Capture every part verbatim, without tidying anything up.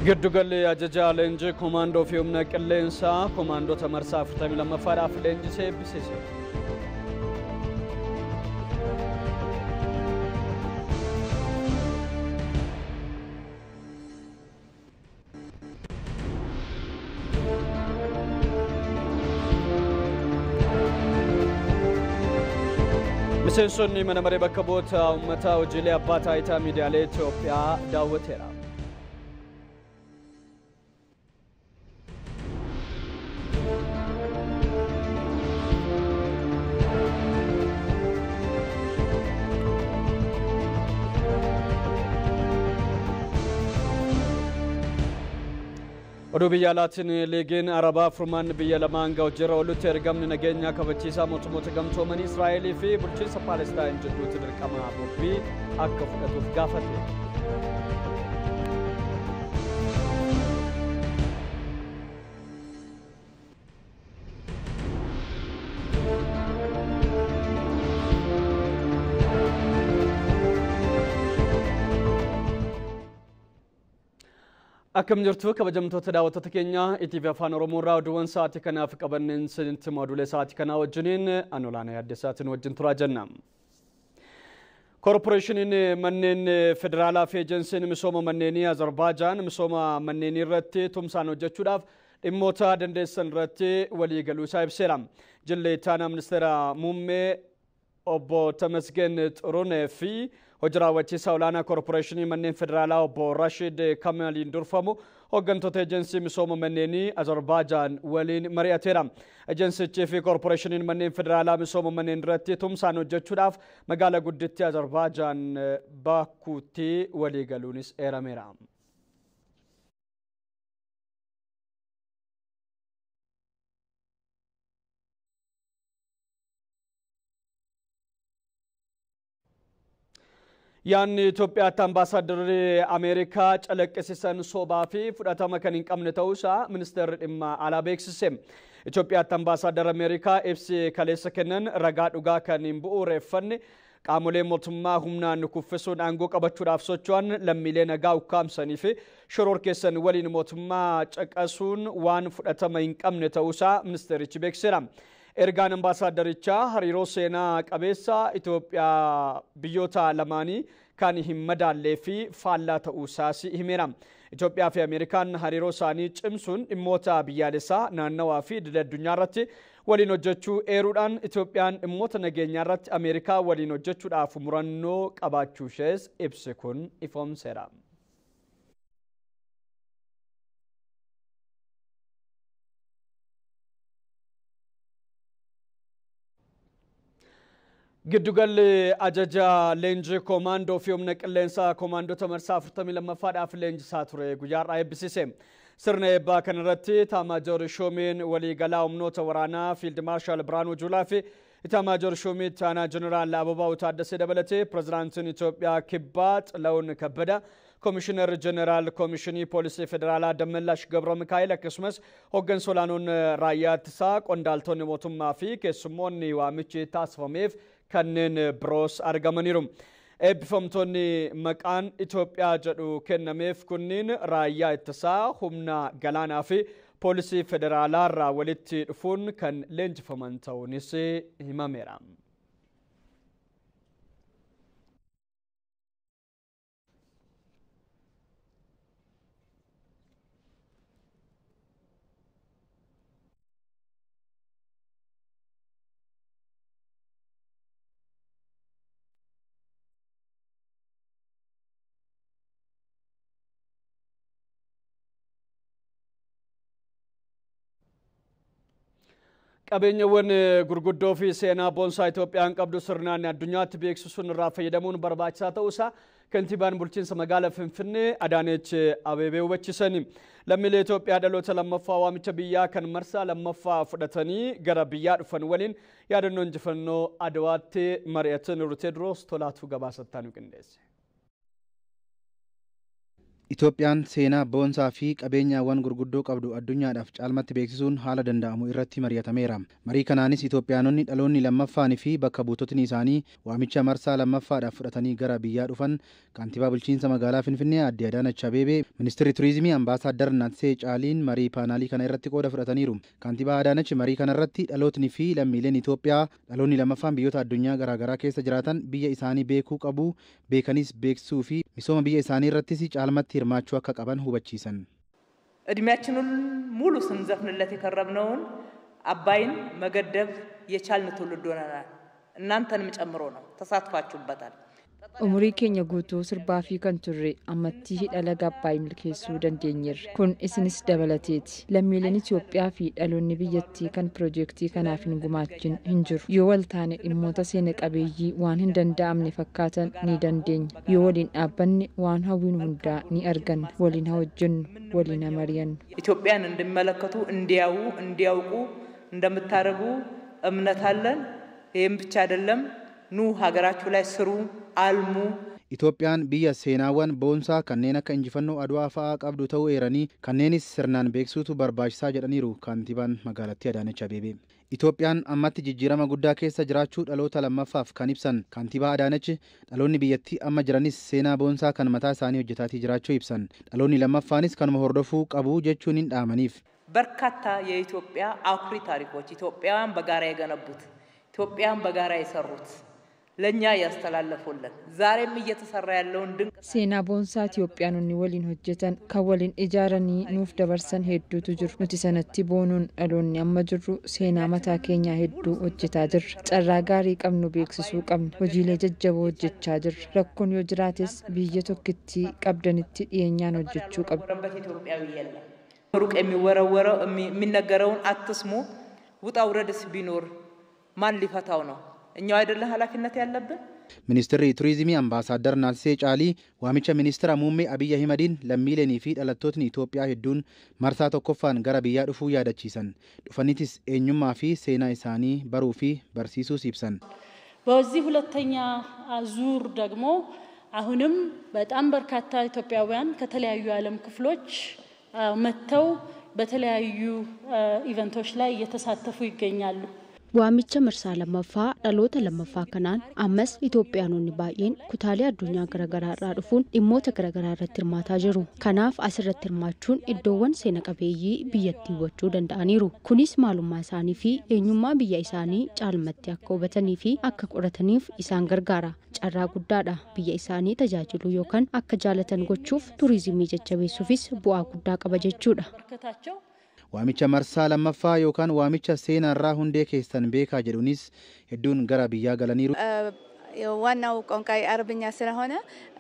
Giddugalli ajajaa leenjii komaandoo fi humna qilleensaa komaandoota marsaa afurtamii lammaffaadhaaf leenjisee eebbisiise. Miseensonni mana maree bakka bu'oota uummataa hojiilee abbaa taayitaa miidiyaalee Itoophiyaa daawwateera. Oduu biyya alaatiin liigiin Arabaa furmaan biyya lamaan hojirra oolutti ergamni nageenya kabachiisaa mootummoota gamtoomanii Israa'elii fi bulchiinsa Paalestaan jidduutti dirqama bobbii akka fudhatuuf gaafate. Akkam jirtu kabajamtoota daawwattoota keenya E T V Afaan Oromoo irraa oduuwwan sa'aatii kanaaf qabanneen isinitti moduulee sa'aatii kanaa wajjiniin Anolaana Yaaddessaatiin wajjin turaa jenna. Korporeeshiniin manneen federaalaa fi ejensiin misooma manneenii Azerbaajaan misooma manneenii irratti tumsaan hojjechuudhaaf dhimmoota dandeessan irratti walii galuu isaa ibseera. Jillee ittaanaa ministeera muummee obbo Tamasgen Xurunee fi hojii raawwachiisaa olaanaa korporeeshinii manneen federaalaa obbo Rashid Kamaliin durfamu hooggantoota ejensii misooma manneenii Azerbaajaan waliin mari'ateera. Ejensichii fi korporeeshiniin manneen federaalaa misooma manneen irratti tumsaan hojjechuudhaaf magaalaa guddittii Azerbaajaan Baakuutti walii galuunis eerameera. Yaanni Itoophiyaatti ambaasaaddarri Ameerikaa calaqqisiisan soobaa fi fudhatama kan hin qabne ta'uusaa ministeerri dhimma alaa beeksise. Itoophiyaatti ambaasaaddarri Ameerikaa ibsi kaleessa kennan ragaa dhugaa kan hin bu'uureffanne qaamolee mootummaa humnaan kuffisuun aangoo qabachuudhaaf socho'an lammiilee nagaa ukkaamsanii fi shororkeessan waliin mootummaa caqasuun waan fudhatama hin qabne ta'uusaa ministeerichi beeksiseera. Ergaan ambaasaaddarichaa hariiroo seenaa qabeessa Itoophiyaa biyyoota lamaanii kan hin madaallee fi faallaa ta'uusaas himeera. Itoophiyaa fi Ameerikaan hariiroo isaanii cimsuun dhimmoota biyyaalessaa naannawaa fi idil addunyaa irratti waliin hojjechuu eeruudhaan Itoophiyaan dhimmoota nageenyaa irratti Ameerikaa waliin hojjechuudhaaf murannoo qabaachuu ishees ibsi kun ifoomseera. Giddugalli ajajaa leenjii komaandoo fi humna qilleensaa komaandoota marsaa afurtamii lammaffaadhaaf leenjisaa ture guyyaarraa eebbisiise. Sirna eebbaa kanarratti Taamaajoor Shoomiin waliigalaa humnoota waraanaa Fiild Maarshaal Biraanuu Juulaa fi Taamaajoor Shoomii Taanaa Jeneraal Ababaw Taaddasee dabalatee pirezidaantiin Itoophiyaa Kibbaa Xilawun Kabbada Komishinar Jeneraal Komishinii Poolisii Federaalaa Dammallaash Gabra Mikaa'el akkasumas hooggansa olaanoon raayyaa ittisaa qondaaltonni mootummaa fi keessummoonni waamichi taasifameef kanneen biroos argamaniiru. Eebbifamtoonni maqaan Itoophiyaa jedhu kennameef kunniin raayyaa ittisaa humna galaanaa fi poolisii federaalaa irraa walitti dhufuun kan leenjifaman ta'uunis himameera. Qabeenyawwan gurguddoo fi seenaa boonsaa Itoophiyaan qabdu sirnaan addunyaatti beeksisuun irraa fayyadamuun barbaachisaa ta'uusaa kantiibaan bulchiinsa magaalaa Finfinnee Adaaneech Abeebee hubachiisani. Lammiilee Itoophiyaa dhaloota lammaffaa waamicha biyyaa kan marsaa lammaffaa fudhatanii gara biyyaa dhufan waliin yaadannoo injifannoo Adawaatti mari'atan Ruteedroos Tolaatu gabaasattaan qindeesse. Itoophiyaan seenaa boonsaa fi qabeenyaawwan gurguddoo qabdu addunyaadhaaf caalmatti beeksisuun haala danda'amu irratti mari'atameera. Marii kanaanis Itoophiyaanonni dhaloonni lammaffaan fi bakka buutotni isaanii waamicha marsaa lammaffaadhaaf fudhatanii gara biyyaa dhufan kantiibaa bulchiinsa magaalaa Finfinnee Aadde Adaanach Abeebee, Ministeerri Turizimii Ambaasaadder Natsee Caaliin marii paanaalii kana irratti qooda fudhataniiru. Kantiibaa Adaanach marii kana irratti dhalootni fi lammiileen Itoophiyaa dhaloonni lammaffaan biyyoota addunyaa garaagaraa keessa jiraatan biyya isaanii beekuu qabu, beekanis beeksisuu fi misooma biyya isaanii irrattis caalmatti hirmaachuu akka qaban hubachiisan. እድሜያችንን ሙሉ ስንዘፍንለት የከረምነውን አባይን መገደብ የቻልን ትውልድ ሆነናል። እናንተንም ጨምሮ ነው ተሳትፋችሁበታል። Umurii keenya guutuu sirbaa fi kan turre ammattii hidhala gabbaay milkeessuu dandeenyeerra. Kun isinis dabalateeti. Lammiileen Itoophiyaa fi dhaloonni biyyattii kan piroojeektii kanaaf hin gumaachin hin jiru. Yoo wal taane dhimmoota seena qabeeyyii waan hin danda'amne fakkaatan ni dandeenya. Yoo waliin dhaabbanne waan hawwinu hundaa ni arganna. Waliin haa hojjennu, waliin haa mari'annu. ኢትዮጵያን እንዲመለከቱ እንዲያዩ እንዲያውቁ እንደምታደርጉ እምነት አለን። ይህም ብቻ አይደለም። ኑ ሀገራችሁ ላይ ስሩ አልሙ። Itoophiyaan biyya seenaawwan boonsaa kanneen akka injifannoo Adwaa fa'aa qabdu ta'uu eeranii kanneenis sirnaan beeksisuutu barbaachisaa jedhaniiru kantiibaan magaalattii Adaanach Abeebee. Itoophiyaan ammatti jijjiirama guddaa keessa jiraachuu dhaloota lammaffaaf kan ibsan kantiibaa Adaanach dhaloonni biyyattii amma jiranis seenaa boonsaa kan mataa isaanii hojjetaatii jiraachuu ibsan. Dhaloonni lammaffaanis kanuma hordofuu qabu jechuun hin dhaamaniif. በርካታ የኢትዮጵያ አኩሪ ታሪኮች ኢትዮጵያውያን በጋራ የገነቡት ኢትዮጵያን በጋራ የሰሩት ለኛ ያስተላለፉልን ዛሬም እየተሰራ ያለውን ድንቅ seenaa boonsaa Itoophiyaanonni waliin hojjetan kan waliin ijaaranii nuuf dabarsan hedduutu jiru. Nuti sanatti boonuun dhaloonni amma jirru seenaa mataa keenyaa hedduu hojjetaa jirra. Carraa gaarii qabnu beeksisuu qabna. Hojiilee jajjaboo hojjechaa jirra. Rakkoon yoo jiraates biyya tokkittii qabdanitti dhiyeenyaan hojjechuu qabna. ሩቅ የሚወረወረው የሚነገረውን አትስሙ። ውጣ ውረድስ ቢኖር ማን ሊፈታው ነው? እኛው አይደለ ኃላፊነት ያለብን? Ministeerri Turizimii Ambaasaadder Natsee Caalii waamicha ministeera muummee Abiy Ahimadiin lammiileenii fi dhalattootni Itoophiyaa hedduun marsaa tokkoffaan gara biyyaa dhufuu yaadachiisan. Dhufanitis eenyummaa fi seenaa isaanii baruu fi barsiisuus ibsan. በዚህ ሁለተኛ ዙር ደግሞ አሁንም በጣም በርካታ ኢትዮጵያውያን ከተለያዩ ዓለም ክፍሎች መተው በተለያዩ ኢቨንቶች ላይ እየተሳተፉ ይገኛሉ። Waamicha marsaa lammaffaa dhaloota lammaffaa kanaan ammas Itoophiyaanonni baay'een kutaalee addunyaa garaagaraa irraa dhufuun dhimmoota garaagaraa irratti hirmaataa jiru. Kanaaf asirratti hirmaachuun iddoowwan seena qabeeyyii biyyattii hubachuu danda'aniiru. Kunis maalummaa isaanii fi eenyummaa biyya isaanii caalmatti akka hubatanii fi akka qorataniif isaan gargaara. Carraa guddaadha. Biyya isaanii tajaajiluu yookaan akka jaalatan gochuuf turizimii jajjabeessuufis bu'aa guddaa qaba jechuudha. Waamicha marsaa lammaffaa yookaan waamicha seenaarraa hundee keessan beekaa jedhuunis hedduun gara biyyaa galaniiru. ዋናው ቋንቋ አረብኛ ስለሆነ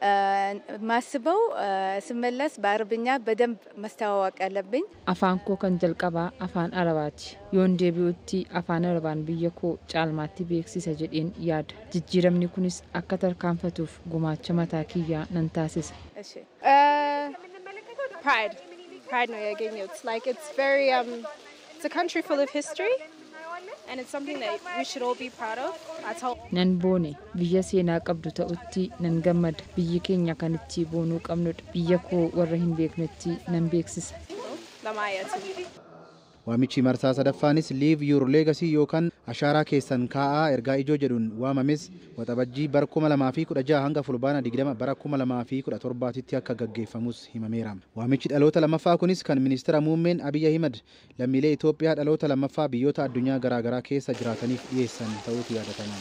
ማስበው ስመለስ በአረብኛ በደንብ ማስተዋወቅ አለብኝ። Afaan koo kan jalqabaa afaan Arabaati. Yoon deebi'utti afaan Arabaan biyya koo caalmaatti beeksisa jedheen yaada. Jijjiiramni kunis akka tarkaanfatuuf gumaacha mataa kiyyaa nan taasisa. እሺ pride pride ነው ያገኘሁት. Like it's very um it's a country full of history. And it's something that we should all be proud of. That's how Nan boone biyya seenaa qabdu ta'utti nan gammada. Biyyi keenya kan itti boonuu qabnudha. Biyya koo warra hin beeknetti nan beeksisa. Waamichi marsaa sadaffaanis Leave Your Legacy yookaan ashaaraa keessan kaa'aa ergaa ijoo jedhuun waamames waxabajjii bara kuma lamaa fi kudha jaha hanga fulbaana digdama bara kuma lamaa fi kudha torbaatitti akka gaggeeffamus himameera. Waamichi dhaloota lammaffaa kunis kan ministeera muummeen Abiy Ahimad lammiilee Itoophiyaa dhaloota lammaffaa biyyoota addunyaa garaagaraa keessa jiraataniif dhiyeessan ta'uutu yaadatama.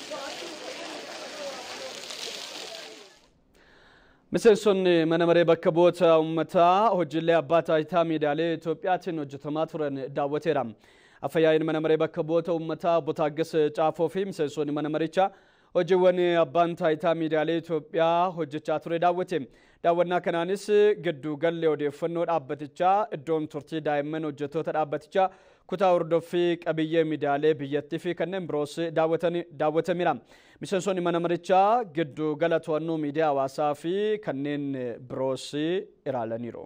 Miseensonni mana maree bakka bu'oota uummataa hojiilee abbaa taayitaa miidiyaalee Itoophiyaatiin hojjetamaa turan daawwateera. Afyaa'in mana maree bakka bu'oota uummataa Obbo Taaggas Caafoo fi miseensonni mana marichaa hojiiwwan abbaan taayitaa miidiyaalee Itoophiyaa hojjechaa ture daawwate. Daawwannaa kanaanis giddu galli odeeffannoo dhaabbatichaa iddoon turtii daa'imman hojjettoota dhaabbatichaa kutaa hordoffii qabiyyee miidiyaalee biyyattii fi kanneen biroos daawwatameera. Miseensonni mana marichaa giddu gala to'annoo miidiyaa hawaasaa fi kanneen biroos ilaalaniiru.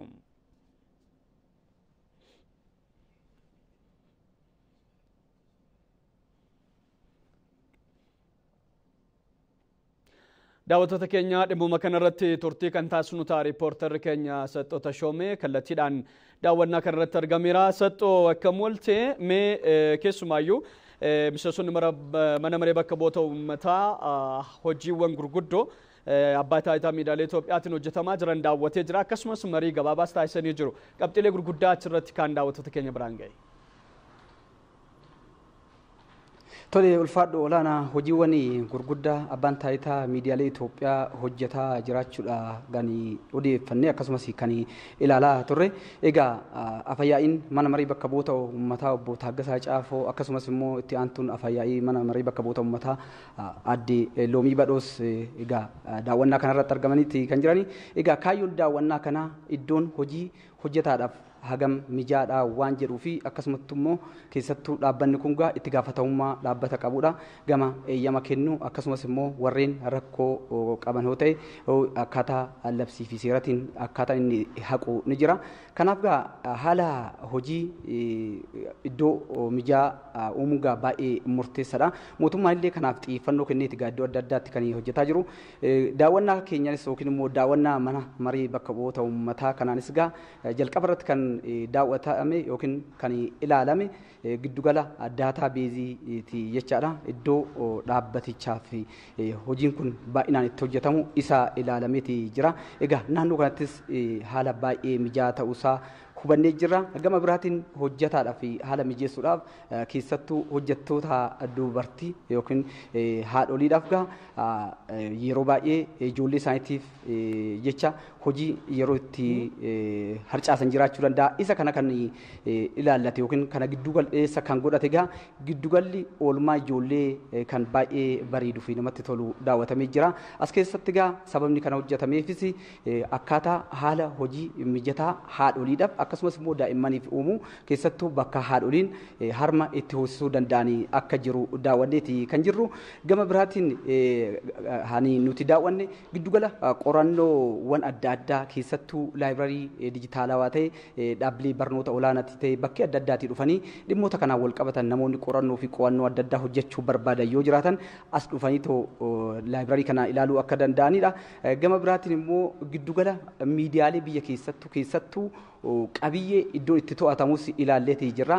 daawwattoota keenya dhimmuma kanarratti turtii kan taasisnu ta'a riippoortarri keenya Saxxoo Tashoomee kallattiidhaan daawwannaa kanarratti argameera. Saxxoo akkam oolte mee keessumaayyuu miseensonni mana maree bakka bu'oota uummataa hojiiwwan gurguddoo abbaa taayitaa miidiyaalee Itoophiyaatiin hojjetamaa jiran daawwatee jira. Akkasumas marii gabaabaas taasisanii jiru. Qabxiilee gurguddaa achirratti kan daawwattoota keenya biraan ga'e. Tole ulfaadho olaanaa hojiiwwan gurguddaa abbaan taayitaa miidiyaalee Itoophiyaa hojjetaa jiraachuudha gani odeeffannee akkasumas kan ilaalaa turre. Egaa afayyaa'in mana marii bakka bu'oota uummataa obbo Taaggasaa Caafoo akkasumas immoo itti aantuun afayyaa'ii mana marii bakka bu'oota uummataa adde Loomii Badhoos egaa daawwannaa kanarratti argamaniiti kan jirani. Egaa kaayyoon daawwannaa kanaa iddoon hojii hojjetaadhaaf hagam mijaadhaa waan jedhuu fi akkasumatti immoo keessattuu dhaabbanni kun gaa itti gaafatamummaa dhaabbata qabudha. Gama eeyyama kennu akkasumas immoo warreen rakkoo qaban yoo ta'e akkaataa labsii fi seeratiin akkaataa inni haqu ni jira. Kanaaf gaa haala hojii iddoo mijaa uumuun gaa baay'ee murteessaadha. Mootummaan illee kanaaf xiyyeeffannoo kenneeti gaa iddoo adda addaatti kan hojjetaa jiru. Daawwannaa keenyanis yookiin immoo daawwannaa mana marii bakka bu'oota uummataa kanaanis gaa jalqaba irratti kan daawwatame yookiin kan ilaalame giddugala daataa beeziiti jechaadha. Iddoo dhaabbatichaaf hojiin kun baay'inaan itti hojjetamu isa ilaalameeti jira. Egaa naannoo kanattis haala baay'ee mijaa'aa ta'uusaa hubannee jirra. Gama biraatiin hojjetaadhaaf haala mijeessuudhaaf keessattuu hojjettoota dubartii yookiin haadholiidhaaf gaa yeroo baay'ee ijoollee isaaniitiif jecha hojii yeroo itti harcaasan jiraachuu danda'a. Isa kana kan ilaallate yookiin kana giddugaleessa kan godhate gaa giddugalli oolmaa ijoollee kan baay'ee bareeduu fi namatti tolu daawwatamee jira. As keessatti gaa sababni kana hojjetameefis akkaataa haala hojii mijataa haadholiidhaaf akkasumas immoo daa'immaniif uumuu keessattuu bakka haadholiin harma itti hoosisuu danda'anii akka jiru daawwanneeti kan jirru. Gama biraatiin hani nuti daawwanne giddugala qorannoowwan adda addaa keessattuu laayibirarii dijitaalawaa ta'e dhaabbilee barnoota olaanaatti ta'e bakkee adda addaatii dhufanii dhimmoota kanaan wal qabatan namoonni qorannoo fi qo'annoo adda addaa hojjechuu barbaadan yoo jiraatan as dhufanii too laayibirarii kana ilaaluu akka danda'anidha. Gama biraatiin immoo giddugala miidiyaalee biyya keessattuu keessattuu qabiyyee iddoo itti to'atamus ilaalleeti jirra.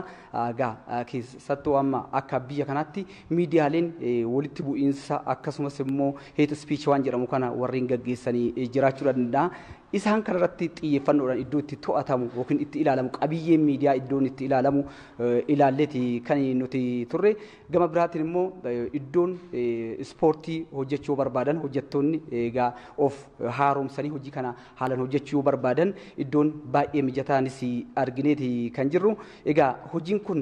Gaa keessattuu amma akka biyya kanaatti miidiyaaleen walitti bu'iinsa akkasumas immoo hate speech waan jedhamu kana warreen gaggeessanii jiraachuu danda'a. Isaan kanarratti xiyyeeffannoodhaan iddoo itti to'atamu yookiin itti ilaalamu qabiyyeen miidiyaa iddoon itti ilaalamu ilaalleeti kan nuti turre. Gama biraatiin immoo iddoon ispoortii hojjechuu barbaadan hojjettoonni egaa of haaromsanii hojii kana haalan hojjechuu barbaadan iddoon baay'ee mijataanis argineeti kan jirru. Egaa hojiin kun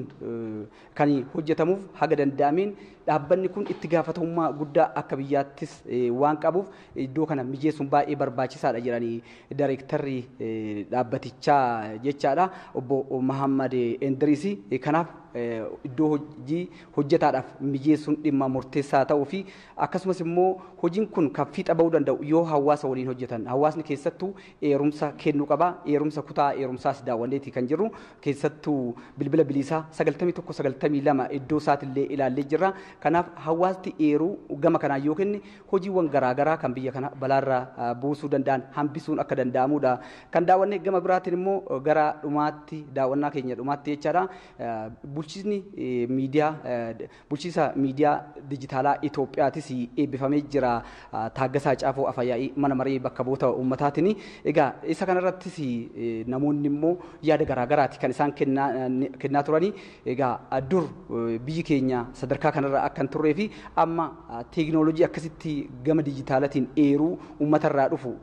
kan hojjetamuuf haga danda'ameen dhaabbanni kun itti gaafatamummaa guddaa akka biyyaattis waan qabuuf iddoo kana mijeessuun baay'ee barbaachisaadha jedhanii Daayrektarri dhaabbatichaa jechaadha obbo Mahammad Endiriisi. Kanaaf iddoo hojii hojjetaadhaaf mijeessuun dhimma murteessaa ta'uu fi akkasumas immoo hojiin kun kan fiixa bahuu danda'u yoo hawaasa waliin hojjetan. Hawaasni keessattuu eerumsa kennuu qaba. Eerumsa kutaa eerumsaas daawwanneeti kan jirru. Keessattuu bilbila bilisaa sagaltamii tokko sagaltamii lama iddoo isaatiillee ilaallee jirra. Kanaaf hawaasni eeruu gama kanaan yoo kenne hojiiwwan garaagaraa kan biyya kana balaarraa buusuu danda'an hambisuun akka danda'amudha. Kan daawwanne gama biraatiin immoo gara dhumaatti daawwannaa keenya dhumaatti jechaadha. Bulchiisni miidiyaa bulchiisa miidiyaa dijitaalaa Itoophiyaatis eebbifamee jira. Taaggasaa Caafoo afayyaa'ii mana marii bakka bu'oota uummataatiin. Egaa isa kanarrattis namoonni immoo yaada garaagaraati kan isaan kennaa turani. Egaa dur biyyi keenya sadarkaa kanarra akka hin turree fi amma teekinooloojii akkasitti gama dijitaalaatiin eeruu uummatarraa dhufu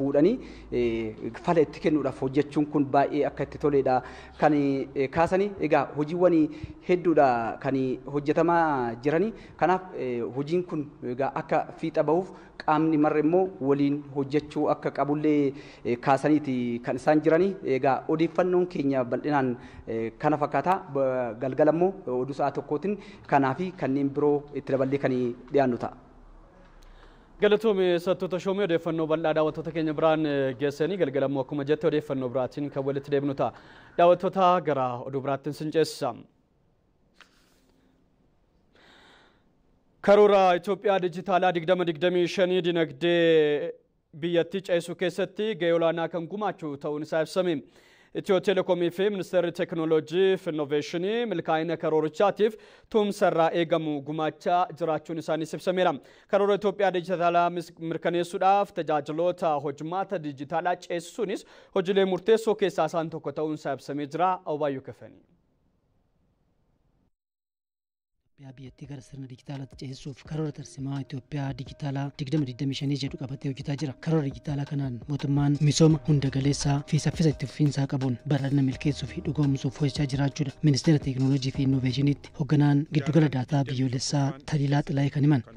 fuudhanii fala itti kennuudhaaf hojjechuun kun baay'ee akka itti toledha kan kaasanii. Egaa hojiiwwan hedduudha kan hojjetamaa jiranii. Kanaaf hojiin kun egaa akka fiixa bahuuf qaamni marre immoo waliin hojjechuu akka qabullee kaasaniiti kan isaan jiranii. Egaa odeeffannoon keenya bal'inaan kana fakkaata. Galgala immoo oduu sa'a tokkootiin kanaa fi kanneen biroo itti daballee kan dhiyaannu ta'a. Galatoomii Saxxoo Tashoomee odeeffannoo bal'aa daawwattoota keenya biraan geessanii galgala immoo akkuma jette odeeffannoo biraatiin kan walitti deebinu ta'a. Daawwattoota gara oduu biraattiin sin ceesisa. Karoora Itoophiyaa dijitaalaa digdama digdamii shanii dinagdee biyyattii ceesuu keessatti gahee olaanaa kan gumaachuu ta'uun isaa ibsame. Itiyoo Telekoomii fi Ministeerri Teekinooloojii fi Innoveeshinii milkaa'ina karoorichaatiif tumsarraa eegamu gumaachaa jiraachuun isaaniis ibsameera. Karoora Itoophiyaa dijitaalaa mirkaneessuudhaaf tajaajiloota hojimaata dijitaalaa ceesisuunis hojiilee murteessoo keessaa isaan tokko ta'uun isaa ibsamee jira. Awwaayyuu Kafanii. biyyattii gara sirna dijitaalaatti ceesisuuf karoora tarsimaa Itoophiyaa dijitaalaa digdama digdamii shanii jedhu qabatee hojjetaa jira. Karoora dijitaalaa kanaan mootummaan misooma hunda galeessaa fi saffisa itti fufiinsaa qabuun bal'ina milkeessuu fi dhugoomsuuf hojjechaa jiraachuudha. Ministeera Teekinooloojii fi Innoveeshiniitti hoogganaan giddugala daataa biyyoolessaa Taliilaa Xilaayee kan himan.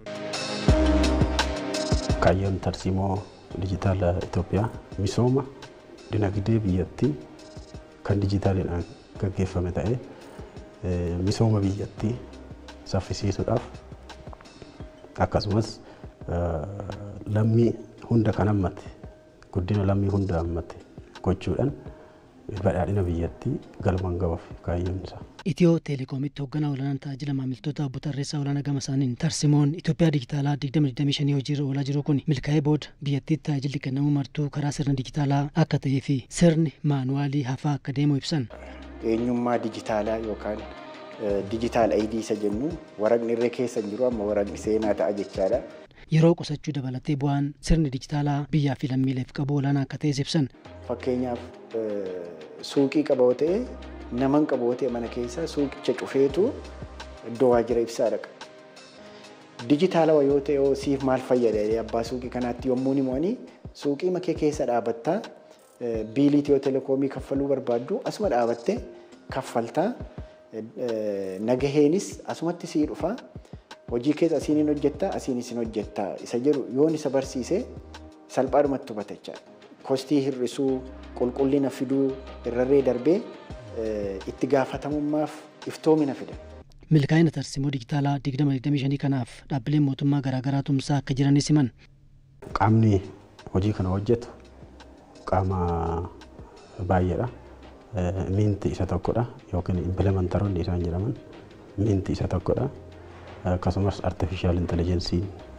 Kaayyoon tarsimoo dijitaalaa Itoophiyaa misooma dinagdee biyyattii kan dijitaaliidhaan gaggeeffame ta'ee misooma biyyattii saffisiisuudhaaf akkasumas lammii hunda kan hammate guddina lammii hunda hammate gochuudhaan badhaadhina biyyattii galmaan gahuuf kaayyoon isaa. Itiyoo Teelekoomitti hoogganaa olaanaan tajaajila maamiltoota obbo Tarreessaa Olaanaa gama isaaniin tarsimoon Itoophiyaa dijitaalaa digdama digdamii shanii hojiirra oolaa jiru kun milkaa'ee booda biyyattiitti tajaajilli kennamu martuu karaa sirna dijitaalaa akka ta'ee fi sirni maanuwaalii hafaa akka deemu ibsan. Eenyummaa dijitaalaa yookaan digital I D isa jennu waraqni irra keessa jiru amma waraqni seenaa ta'a jechaadha. Yeroo qusachuu dabalatee bu'aan sirni dijitaalaa biyyaa fi lammiileef qabu olaanaa akka ta'es ibsan. Fakkeenyaaf suuqii qaboo ta'e naman qaboo ta'e mana keessa suuqicha cufeetu iddoo waajjira ibsaa dhaqa. Dijitaalawaa yoo ta'e siif maal fayyada abbaa suuqii kanaatti yommuu ni mo'anii suuqii makee keessa dhaabattaa biilii Itiyoo Telekoomii kaffaluu barbaaddu asuma dhaabattee kaffaltaa. Nagaheenis asumatti sii dhufa hojii keessa asiin hojjetta asiin isin hojjetta isa jedhu yoon isa barsiise salphaadhumatti hubata jechaadha. Kostii hir'isuu qulqullina fiduu irrarree darbee itti gaafatamummaaf iftoomina fida. Milkaa'ina tarsimoo dijitaalaa digdama digdamii shanii kanaaf dhaabbileen mootummaa garaagaraa tumsaa akka jiranis himan. Qaamni hojii kana hojjetu qaama baay'eedha. Minti isa tokkodha yookiin implementaroonni isaan jedhaman minti isa tokkodha. Akkasumas artificial intelligence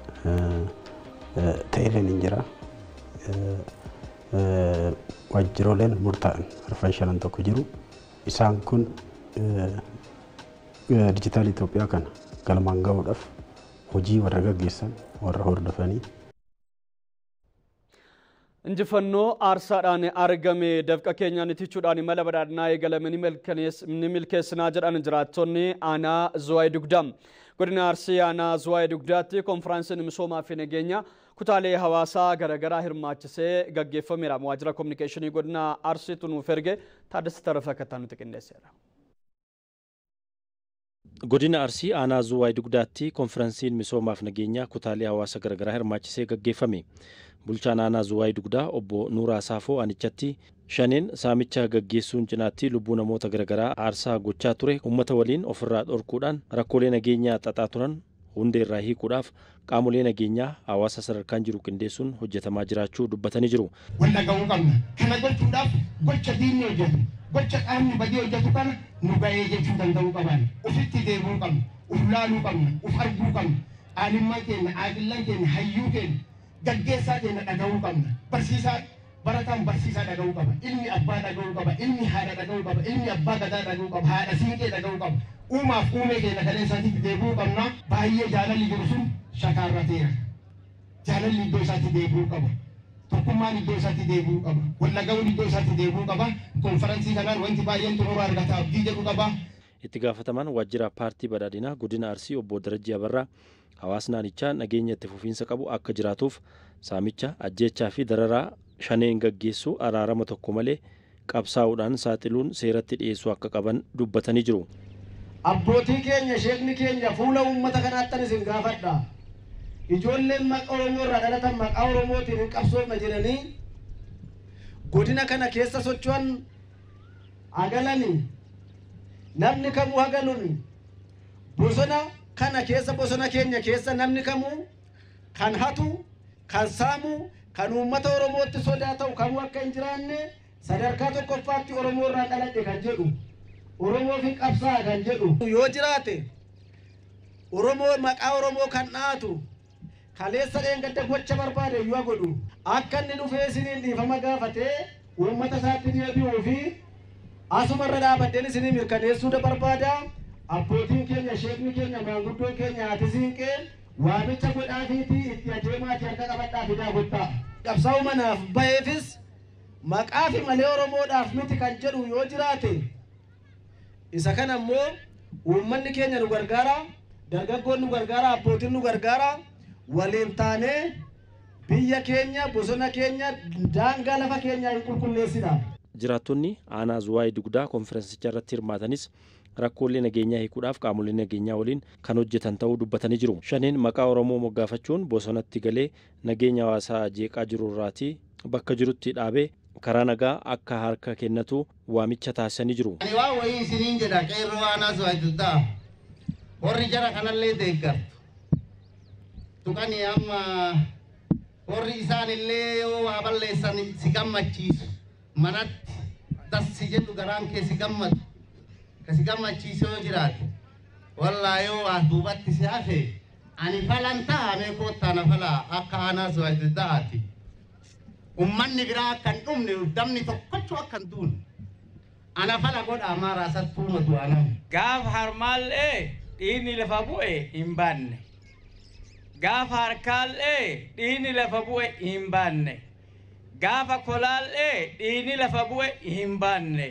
ta'een hin jira. Waajjiroleen murtaa'an arfan shanan tokko jiru. Isaan kun dijitaal Itoophiyaa kana galmaan gahuudhaaf hojii warra gaggeessan warra hordofanii. Injifannoo aarsaadhaan argame dafqa keenyaan itichuudhaan mala badhaadhinaa eegalame ni milkeessinaa jedhan jiraattonni aanaa Zuwaay Dugdaa. Godina Arsii aanaa Zuwaay Dugdaatti konfiraansiin misoomaa fi nageenya kutaalee hawaasaa garaagaraa hirmaachisee gaggeeffameera. Waajjira kominikeeshinii godina Arsii tunuuf erge Taaddasa Tarafaa akka nuti qindeesseera. Godina Arsii aanaa Zuwaay Dugdaatti konfiraansiin misoomaa fi nageenya kutaalee hawaasaa garaagaraa hirmaachisee gaggeeffame. Bulchaan aanaa Zuwaay Dugdaa obbo Nuuraa Saafoo Anichatti shaneen saamicha gaggeessuun cinaatti lubbuu namoota garaagaraa aarsaa gochaa ture uummata waliin ofirraa dhorkuudhaan rakkoolee nageenyaa xaxaa turan hundeerraa hiikuudhaaf qaamolee nageenyaa hawaasa sadarkaan jiru qindeessuun hojjetamaa jiraachuu dubbatanii jiru. Wanta ga'uu qabna. Kana gochuudhaaf gocha diinni hojjetu, gocha qaamni badii hojjetu kana nu ga'ee jechuu danda'uu qaban. Ofitti deebi'uu qabna, uf laaluu qabna, uf arguu qabna. Aanimmaa keenya, aadillan keenya, hayyuu keenya. Gaggeessaa keenya dhaga'uu qabna. Barsiisaa barataan barsiisaa dhaga'uu qaba. Ilmi abbaa dhaga'uu qaba. Ilmi haadha dhaga'uu qaba. Ilmi abbaa gadaa dhaga'uu qaba. Haadha siinqee dhaga'uu qaba. Uumaaf uumee keenya galee isaatiif deebi'uu qabna. Baay'ee jaalalli jiru sun shakaarrateera. Jaalalli iddoo isaatti deebi'uu qaba. Tokkummaan iddoo isaatti deebi'uu qaba. Wallaga'uun iddoo isaatti deebi'uu qaba. Konferansii kanaan wanti baay'een xumura argata abdii jedhu qaba. Itti gaafatamaan waajjira paartii badhaadhinaa godina Arsii obbo Darajjii Abarraa hawaasni aanichaa nageenya itti fufiinsa qabu akka jiraatuuf saamicha ajjeechaa fi dararaa shaneen gaggeessu araarama tokko malee qabsaa'uudhaan saaxiluun seeratti dhiyeessuu akka qaban dubbatanii jiru. Abbootii keenya sheekni keenya fuula uummata kanaattan isin gaafadha. Ijoolleen maqaa Oromoo irraa dhalatan maqaa Oromootiin hin qabsoofna jedhanii godina kana keessa socho'an agalanii namni kamuu hagaluun bosona kana keessa bosona keenya keessa namni kamuu kan hatu kan saamu kan uummata Oromootti sodaa ta'u kamuu akka hin jiraanne sadarkaa tokkoffaatti Oromoo irraa dhaladhe kan jedhu Oromoo fi qabsaa kan jedhu yoo jiraate Oromoo maqaa Oromoo kan dhaatu kaleessa dheengadda gocha barbaade yoo godhu akka inni dhufee isiniin dhiifama gaafatee uummata isaatti deebi'uu fi asumarra dhaabbateen isinii mirkaneessuu barbaada. Abbootiin keenya sheekni keenya maanguddoon keenya ati siinqeen waamicha godhaafiitii itti adeemaati harka qabadhaa fidaa gottaa. Qabsaa'u manaaf baheefis maqaa fi malee Oromoodhaaf miti kan jedhu yoo jiraate isa kana immoo uummanni keenya nu gargaara, dargaggoon nu gargaara, abbootiin nu gargaara, waliin taanee biyya keenya bosona keenya daangaa lafa keenya hin qulqulleessina. Jiraattonni aanaa Zuwaay Dugdaa konferensicha irratti hirmaatanis rakkoolee nageenyaa hiikuudhaaf qaamolee nageenyaa waliin kan hojjetan ta'uu dubbatanii jiru. Shaneen maqaa Oromoo moggaafachuun bosonatti galee nageenya hawaasaa jeeqaa jiru irraatii bakka jirutti dhaabee karaa nagaa akka harka kennatu waamicha taasisanii jiru. Ani waa wayii isiniin jedha qeerroo aanaa Zuwaay Dugdaa warri jara kanallee deeggartu. Tuqani amma warri isaanillee yoo waa balleessan si gammachiisu manatti dassi jedhu garaan kee si gammadu. Kasi gammachiisee yoo jiraate wallaahi yoo waa duubatti si hafe ani falantaa mee koottaa na falaa akka aanaa Zuwaay Dugdaati. Ummanni biraa akka hin dhumne damni tokkochuu akka hin duune ana fala godhaa maaraa sattuuma du'anam. Gaafa harmaallee dhiigni lafa bu'e hin baanne. Gaafa harkaallee dhiigni lafa bu'e hin baanne. Gaafa kolaallee dhiigni lafa bu'e hin baanne.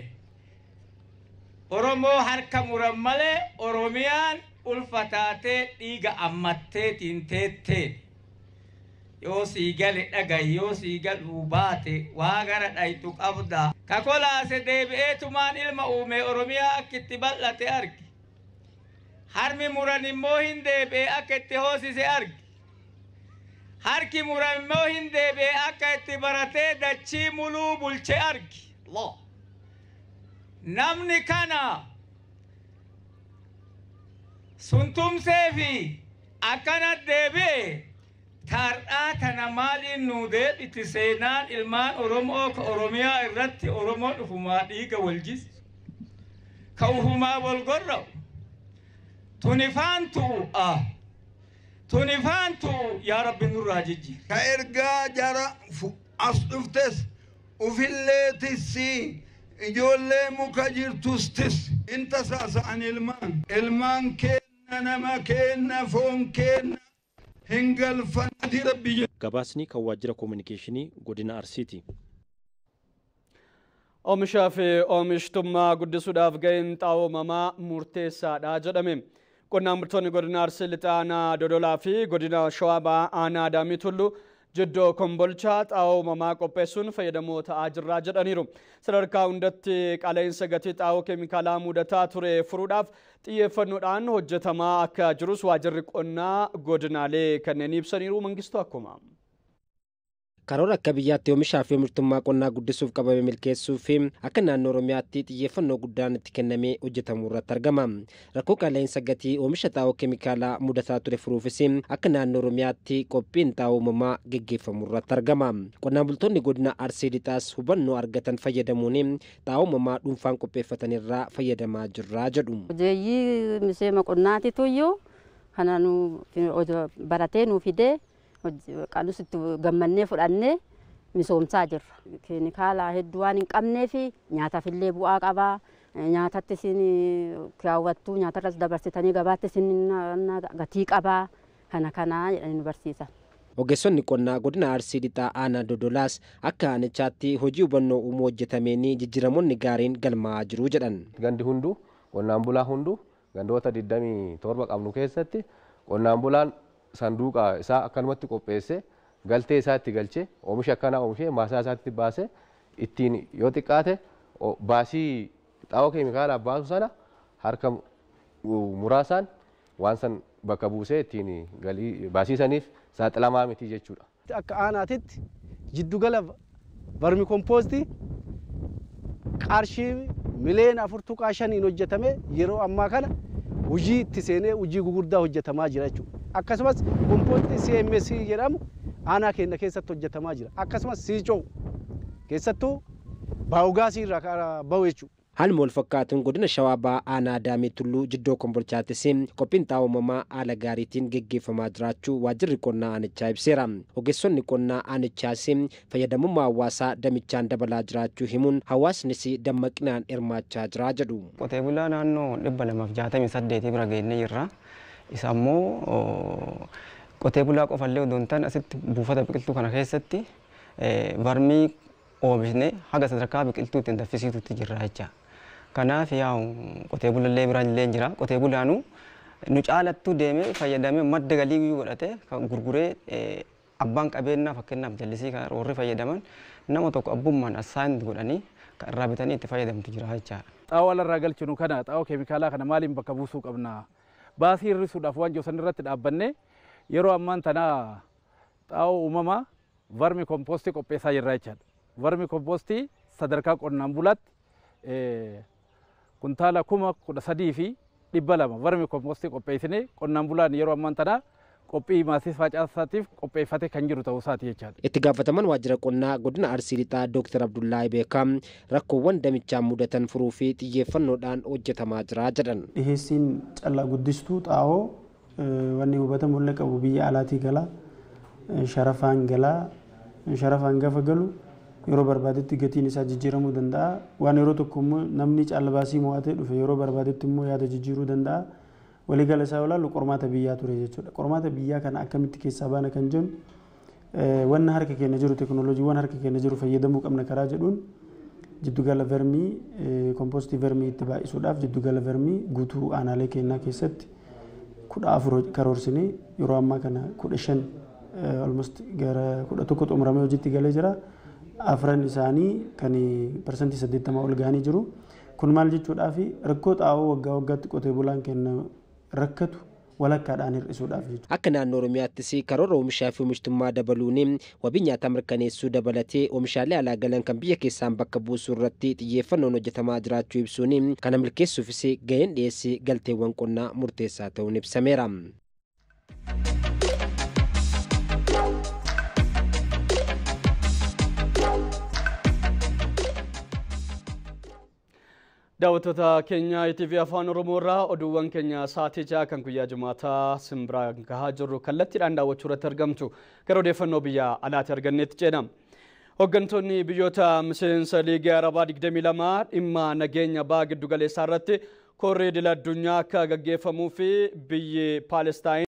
Oromoo harka muran malee Oromiyaan ulfataatee dhiiga ammatteetiin teetteen. Yoo sii gale dhagaye yoo sii galu baate waa gara dhaytu qabda. Ka kolaase deebi'eetumaan ilma uume Oromiyaa akka itti bal'ate argi. Harmi muran immoo hin deebi'e akka itti hoosise argi. Harki muran immoo hin deebi'e akka itti baratee dachii muluu bulche argi. Allah. Namni kana suntumsee fi akkana deebi'e taardhaa tana maaliin nuu deebiti seenaan ilmaan Oromoo ka Oromiyaa irratti Oromoo dhufumaa dhiiga wal jisu ka ufumaa wal gorra'u tunifaan tu'u ah tunifaan tu'u yaa Rabbi nurraa jijji. Ka ergaa jara as dhuftes ufillee tissii ijoollee muka jirtustis inta saasa'an ilmaan ilmaan kenna nama kenna foon kenna hin galfanati rabbi. Gabaasni kan waajjira koominikeeshinii godina Arsiiti. Oomishaa fi oomishtummaa guddisuudhaaf ga'een xaa'oo uumamaa murteessaadha jedhame. Qonnaan bultoonni godina Arsii Lixaa aanaa Dodolaa fi godina Shawaa Bahaa aanaa Adaamii Tulluu jiddoo kombolchaa xaa'oo uumamaa qopheessuun fayyadamoo ta'aa jirra jedhaniiru. Sadarkaa hundatti qaala'insa gatii xaa'oo keemikaalaa mudataa ture furuudhaaf xiyyeeffannoodhaan hojjetamaa akka jirus waajjirri qonnaa godinaalee kanneen ibsaniiru. Mangistuu akkuma. Karoora akka biyyaatti oomishaa fi oomishtummaa qonnaa guddisuuf qabame milkeessuu fi akka naannoo Oromiyaatti xiyyeeffannoo guddaan itti kennamee hojjetamuu irratti argama. Rakkoo qaala'insa gatii oomisha xaa'oo keemikaalaa mudataa ture furuufis akka naannoo Oromiyaatti qophiin xaa'oo uumamaa geggeeffamuu irratti argama. Qonnaan bultoonni godina Arsii Lixaas hubannoo argatan fayyadamuun xaa'oo uumamaa dhuunfaan qopheeffatan irraa fayyadamaa jirra jedhu. Hojeeyyii miseema qonnaatitu iyyuu kana nu baratee nu fidee qalus itti gammannee fudhannee misoomsaa jirra. Keemikaala hedduu waan hin qabnee fi nyaataaf illee bu'aa qabaa. Nyaatatti isin kaawwattuu nyaatarras dabarsitanii gabaatti isin gatii qabaa. Kana kanaa jedhanii nu barsiisan. Ogeessonni qonnaa godina Arsii Lixaa aanaa Dodolaas akka aanichaatti hojii hubannoo uumuu hojjetameen jijjiiramoonni gaariin galmaa'aa jiru jedhan. Gandi hunduu qonnaan bulaa hunduu gandoota digdamii torba qabnu keessatti qonnaan bulaan sanduuqa isaa akkanumatti qopheesse galtee isaa itti galchee oomisha akkana oomishee maasaa isaatti baasee ittiin yoo xiqqaate baasii xaa'oo keemikaalaa baasu sana harka muraasaan waan san bakka buusee ittiin galii baasiisaniif saaxilamaa miti jechuudha. Akka aanaatitti jiddugala barmi kompoostii qarshii miliyoona afur tuqaa shaniin hojjetame yeroo ammaa kana hojii itti seenee hojii gugurdaa hojjetamaa jira jechuudha. Akkasumas kompoostii C M S jedhamu aanaa keenya keessatti hojjetamaa jira. Akkasumas siicoo keessattuu baayoogaasii irraa bahu jechuudha. haaluma wal fakkaatuun godina Shawaa Bahaa aanaa Adaamii Tulluu jiddoo Kombolchaattis qophiin xaa'oo uumamaa haala gaariitiin geggeeffamaa jiraachuu waajjirri qonnaa aanichaa ibseera. Ogeessonni qonnaa aanichaas fayyadamummaa hawaasaa damichaan dabalaa jiraachuu himuun hawaasnis dammaqinaan hirmaachaa jira jedhu. Qotee bulaa naannoo dhibba lamaaf jaatamii saddeetii bira geenye jirra. Isa ammoo qotee bulaa qofallee odoon ta'an asitti buufata biqiltuu kana keessatti barmii oomishne haga sadarkaa biqiltuutti hin daffisiisutti jirra jecha. Kanaaf yaa qotee bulallee biraan illee jira. Qotee bulaanu nu caalattuu deemee fayyadamee madda galii godhate kan gurguree abbaan qabeenyaa fakkeenyaaf jallisii kan warri fayyadaman nama tokko abbummaan assaanti godhanii kan irraa bitanii itti fayyadamtu jira jechaadha. Xaa'oo walirraa galchinu kana xaa'oo keemikaalaa kana maaliin bakka buusuu qabna? Baasii hir'isuudhaaf waan jiru san irratti dhaabbanne yeroo ammaan tana xaa'oo uumamaa varmi kompoostii qopheessaa jirra jechaadha. Varmi kompoostii sadarkaa qonnaan bulaatti kuntaala kuma kudha sadii fi dhibba lama varmi kompoostii qopheessine qonnaan bulaan yeroo ammaan tana qophii maasii facaasaatiif qopheeffate kan jiru ta'uu isaati jechaadha. Itti gaafataman waajjira qonnaa godina Arsii Lixaa Dooktar Abdullaahi Beekam rakkoowwan damichaan mudatan furuu fi xiyyeeffannoodhaan hojjetamaa jira jedhan. Dhiheessiin callaa guddistuu xaa'oo wanni hubatamu illee qabu biyya alaatii gala sharafaan gala sharafaan gaafa galu yeroo barbaadetti gatiin isaa jijjiiramuu danda'a. Waan yeroo tokko immoo namni callabaasii mo'atee dhufe yeroo barbaadetti immoo yaada jijjiiruu danda'a. Waliigala isaa ilaallu qormaata biyyaa ture jechuudha. Qormaata biyyaa kana akkamitti keessaa baana kan jennu wanna harka keenya jiru teekinooloojiiwwan harka keenya jiru fayyadamuu qabna karaa jedhuun jiddugala vermii kompoostii vermii itti baay'isuudhaaf jiddugala vermii guutuu aanaalee keenyaa keessatti kudha afur karoorsinee yeroo ammaa kana kudha shan almost gara kudha tokko xumuramee hojiitti galee jira. Afran isaanii kan parsantii saddeettamaa ol ga'anii jiru. Kun maal jechuudhaaf rakkoo xaa'oo waggaa waggaatti qotee bulaan kenna rakkatu walakkaadhaan hir'isuudhaaf jechuudha. Akka naannoo Oromiyaattis karoora oomishaa fi oomishtummaa dabaluun wabii nyaataa mirkaneessuu dabalatee oomishaalee alaa galan kan biyya keessaan bakka buusuu irratti xiyyeeffannoon hojjetamaa jiraachuu ibsuun kana milkeessuufis gaheen dhiyeessii galteewwan qonnaa murteessaa ta'uun ibsameera. daawwattoota keenya E T V afaan Oromoo irraa oduuwwan keenya sa'aatii ja'a kan guyyaa Jumaataa simbira gahaa jirru kallattiidhaan daawwachuu irratti argamtu gara odeeffannoo biyya alaatti arganneetti ceena. Hooggantoonni biyyoota miseensa liigii Arabaa digdamii lama dhimma nageenya baha giddu galeessaa irratti korrii idil addunyaa akka gaggeeffamuu fi biyyi Paalestaan